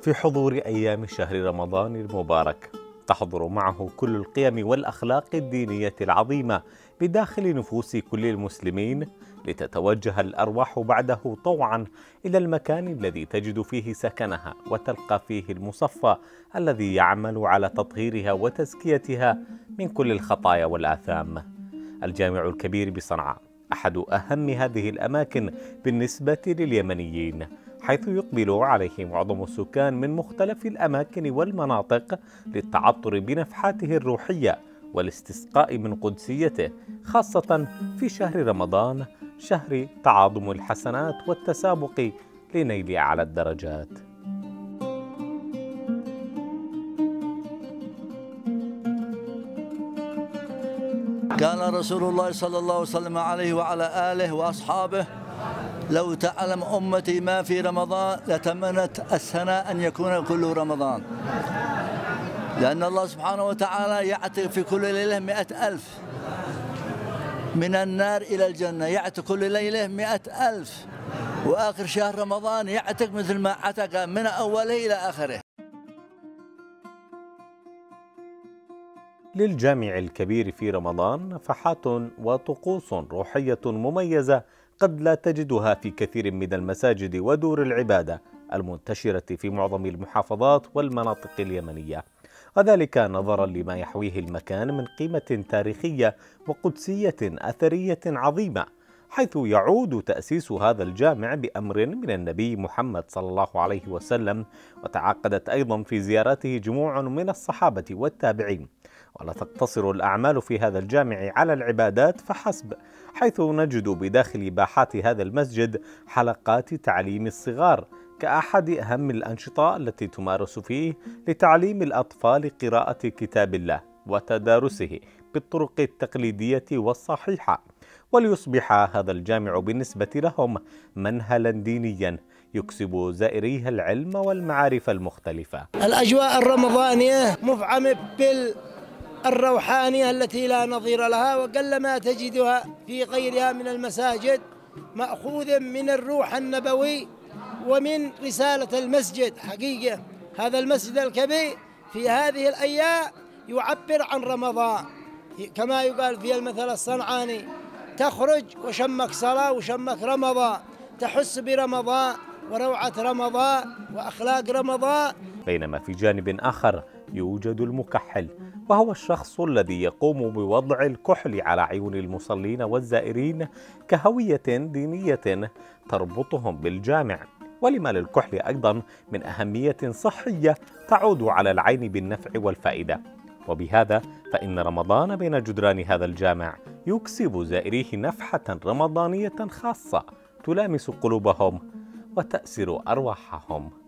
في حضور أيام شهر رمضان المبارك تحضر معه كل القيم والأخلاق الدينية العظيمة بداخل نفوس كل المسلمين، لتتوجه الأرواح بعده طوعا إلى المكان الذي تجد فيه سكنها وتلقى فيه المصفى الذي يعمل على تطهيرها وتزكيتها من كل الخطايا والآثام. الجامع الكبير بصنعاء أحد أهم هذه الأماكن بالنسبة لليمنيين، حيث يقبل عليه معظم السكان من مختلف الأماكن والمناطق للتعطر بنفحاته الروحية والاستسقاء من قدسيته، خاصة في شهر رمضان، شهر تعاظم الحسنات والتسابق لنيل أعلى الدرجات. كان رسول الله صلى الله وسلم عليه وعلى آله وأصحابه: لو تعلم أمتي ما في رمضان لتمنت السنة أن يكون كل رمضان، لأن الله سبحانه وتعالى يعتق في كل ليلة 100,000 من النار إلى الجنة، يعتق كل ليلة 100,000، وآخر شهر رمضان يعتق مثل ما عتق من أوله إلى آخره. للجامع الكبير في رمضان نفحات وطقوس روحية مميزة قد لا تجدها في كثير من المساجد ودور العبادة المنتشرة في معظم المحافظات والمناطق اليمنية، وذلك نظرا لما يحويه المكان من قيمة تاريخية وقدسية أثرية عظيمة، حيث يعود تأسيس هذا الجامع بأمر من النبي محمد صلى الله عليه وسلم، وتعاقدت أيضا في زيارته جموع من الصحابة والتابعين. ولا تقتصر الأعمال في هذا الجامع على العبادات فحسب، حيث نجد بداخل باحات هذا المسجد حلقات تعليم الصغار كأحد أهم الأنشطة التي تمارس فيه لتعليم الأطفال قراءة كتاب الله وتدارسه بالطرق التقليدية والصحيحة، وليصبح هذا الجامع بالنسبة لهم منهلا دينيا يكسب زائريه العلم والمعارف المختلفة. الأجواء الرمضانية مفعمة بالروحانية التي لا نظير لها، وقلما تجدها في غيرها من المساجد، مأخوذ من الروح النبوي ومن رسالة المسجد. حقيقة هذا المسجد الكبير في هذه الأيام يعبر عن رمضان، كما يقال في المثل الصنعاني: تخرج وشمك صلاة وشمك رمضان، تحس برمضان وروعة رمضان وأخلاق رمضان. بينما في جانب آخر يوجد المكحل، وهو الشخص الذي يقوم بوضع الكحل على عيون المصلين والزائرين كهوية دينية تربطهم بالجامع، ولما للكحل أيضا من أهمية صحية تعود على العين بالنفع والفائدة. وبهذا فإن رمضان بين جدران هذا الجامع يكسب زائريه نفحة رمضانية خاصة تلامس قلوبهم وتأسر أرواحهم.